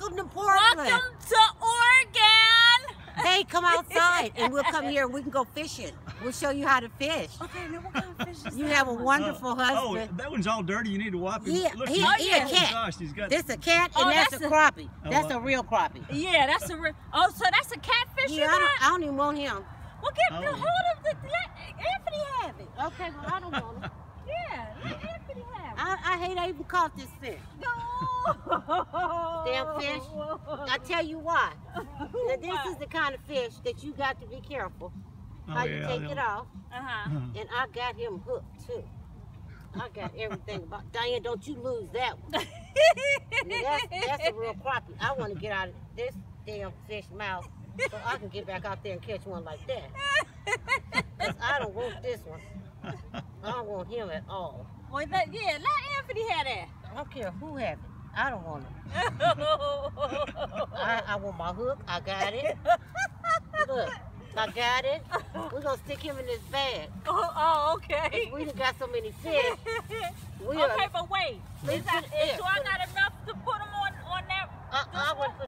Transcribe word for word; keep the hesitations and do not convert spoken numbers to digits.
Welcome to Portland. Welcome to Oregon. Hey, come outside and we'll come here and we can go fishing. We'll show you how to fish. Okay, now what kind of fish is You that have a one? wonderful Oh, husband. oh, that one's all dirty. You need to wipe it. Yeah, Look, he, he's- he a yeah. oh, cat. gosh, he's got. This a cat and Oh, that's, that's a a- crappie. Oh, That's what? a real crappie. Yeah, that's a real. Oh, so that's a catfish Yeah, you I don't, got? I don't even want him. Well, get Oh. the hold of the. Let Anthony have it. Okay, well, I don't want him. Yeah, let Anthony have it. I, I hate I even caught this fish. No. Damn fish. I tell you why. Now, this is the kind of fish that you got to be careful Oh, how you yeah, take yeah. it off. Uh-huh. Uh, And I got him hooked too. I got everything about Diane, don't you lose that one. Now, that's, that's a real crappie. I want to get out of this damn fish mouth so I can get back out there and catch one like that. Because I don't want this one. I don't want him at all. Well, that, yeah, let Anthony have that. I don't care who have it. I don't want it. I, I want my hook. I got it. Look, I got it. We're going to stick him in this bag. Oh, oh, okay. We done got so many fish. We are, Okay, but wait. Is that